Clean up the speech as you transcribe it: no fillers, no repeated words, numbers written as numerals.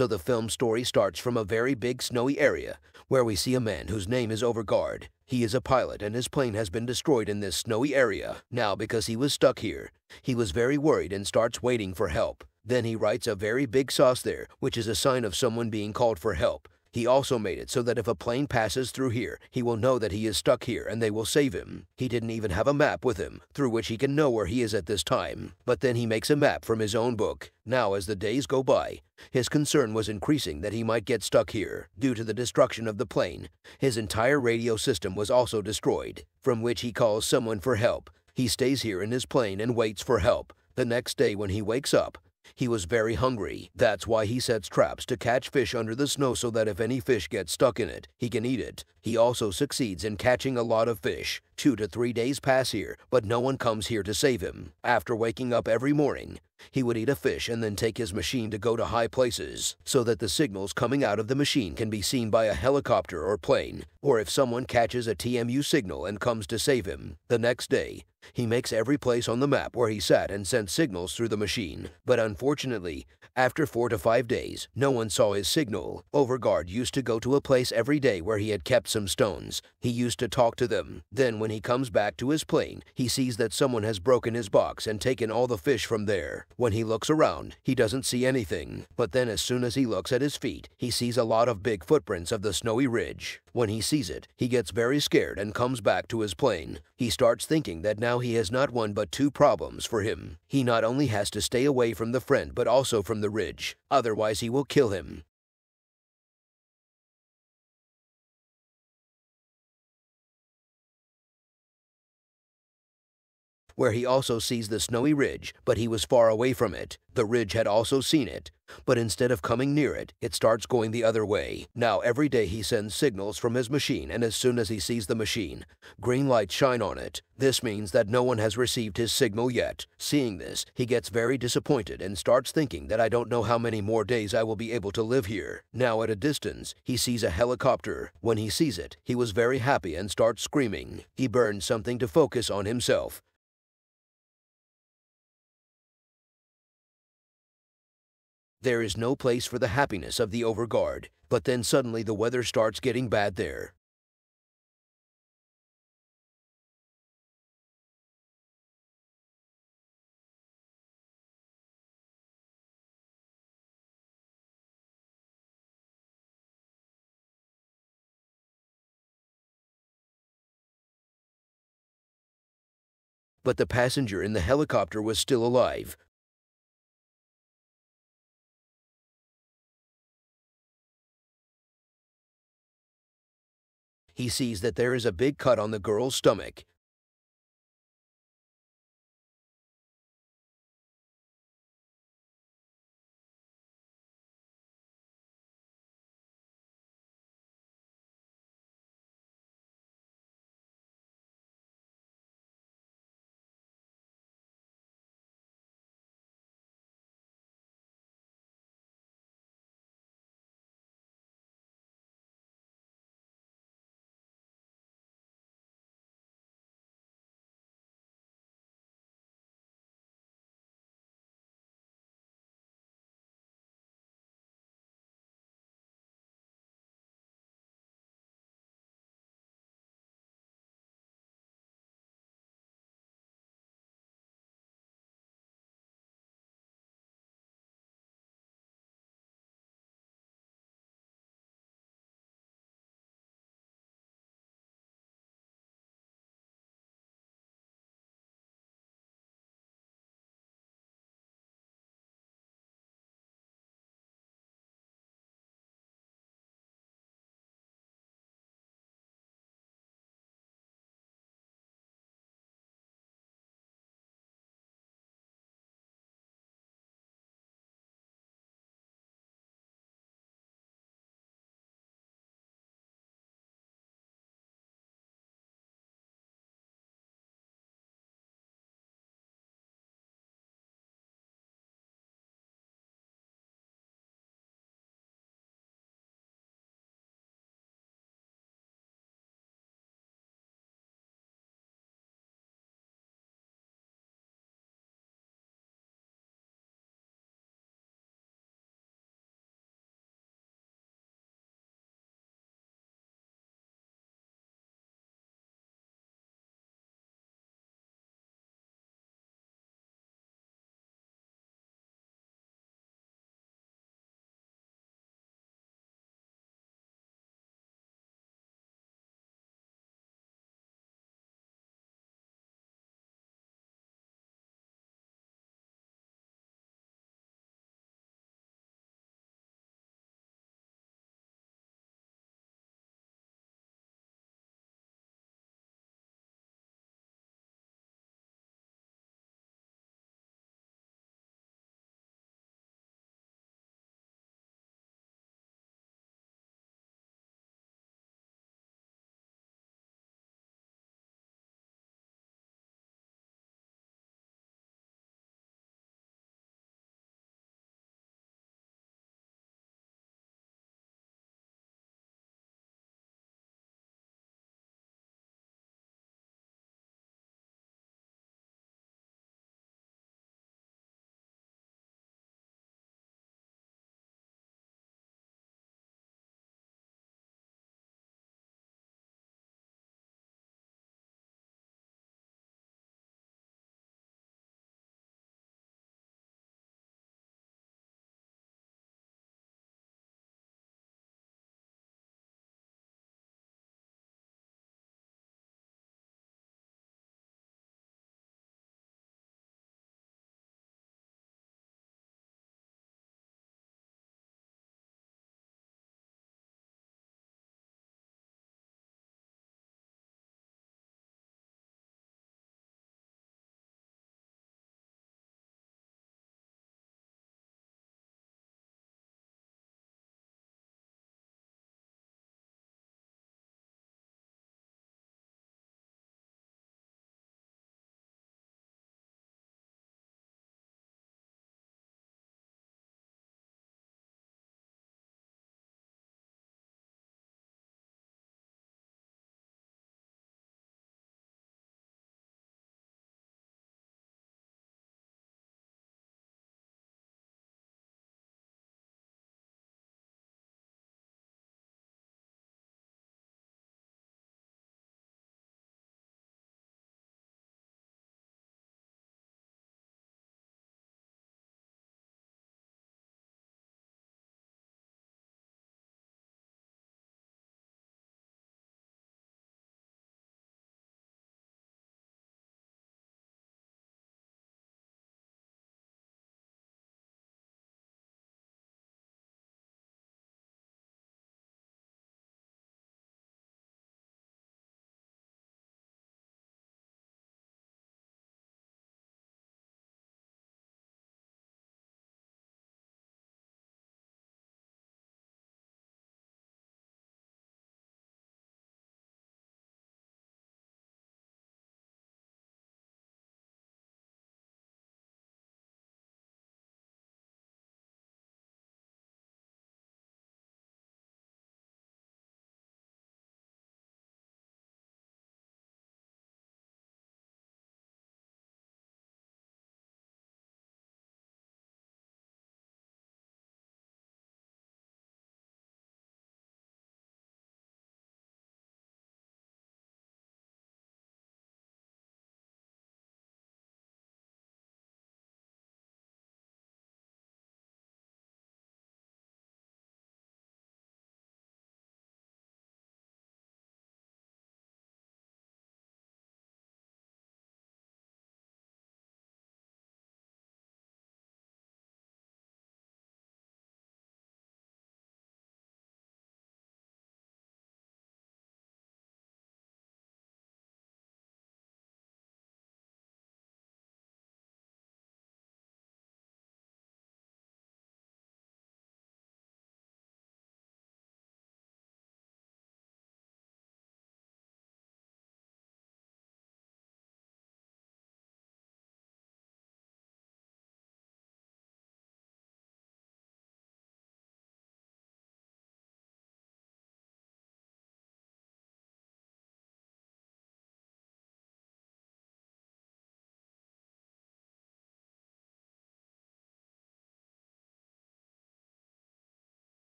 So the film story starts from a very big snowy area, where we see a man whose name is Overguard. He is a pilot and his plane has been destroyed in this snowy area. Now because he was stuck here, he was very worried and starts waiting for help. Then he writes a very big sauce there, which is a sign of someone being called for help. He also made it so that if a plane passes through here, he will know that he is stuck here and they will save him. He didn't even have a map with him, through which he can know where he is at this time. But then he makes a map from his own book. Now as the days go by, his concern was increasing that he might get stuck here. Due to the destruction of the plane, his entire radio system was also destroyed, from which he calls someone for help. He stays here in his plane and waits for help. The next day when he wakes up, he was very hungry. That's why he sets traps to catch fish under the snow so that if any fish gets stuck in it, he can eat it. He also succeeds in catching a lot of fish. 2 to 3 days pass here, but no one comes here to save him. After waking up every morning, he would eat a fish and then take his machine to go to high places, so that the signals coming out of the machine can be seen by a helicopter or plane, or if someone catches a TMU signal and comes to save him. The next day, he makes every place on the map where he sat and sent signals through the machine. But unfortunately, after 4 to 5 days, no one saw his signal. Overguard used to go to a place every day where he had kept some stones. He used to talk to them. Then when he comes back to his plane, he sees that someone has broken his box and taken all the fish from there. When he looks around, he doesn't see anything. But then as soon as he looks at his feet, he sees a lot of big footprints of the snowy ridge. When he sees it, he gets very scared and comes back to his plane. He starts thinking that now he has not one but 2 problems for him. He not only has to stay away from the friend but also from the ridge, otherwise he will kill him. Where he also sees the snowy ridge, but he was far away from it. The ridge had also seen it, but instead of coming near it, it starts going the other way. Now every day he sends signals from his machine, and as soon as he sees the machine, green lights shine on it. This means that no one has received his signal yet. Seeing this, he gets very disappointed and starts thinking that I don't know how many more days I will be able to live here. Now at a distance, he sees a helicopter. When he sees it, he was very happy and starts screaming. He burns something to focus on himself. There is no place for the happiness of the Overguard, but then suddenly the weather starts getting bad there. But the passenger in the helicopter was still alive. He sees that there is a big cut on the girl's stomach.